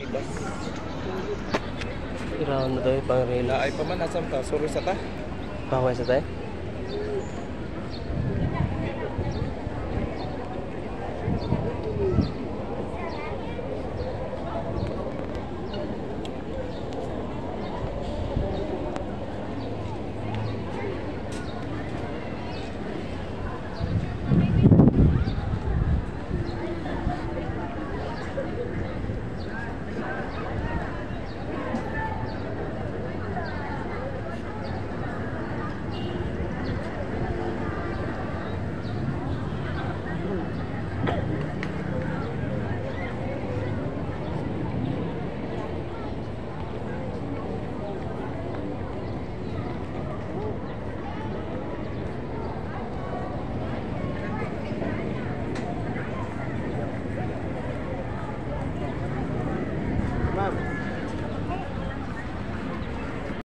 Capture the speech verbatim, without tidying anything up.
bas. Irahan na daw yung pang relo. Laay pa man asam ta. Sorry sa ta. Pangway sa tayo? Ma'am.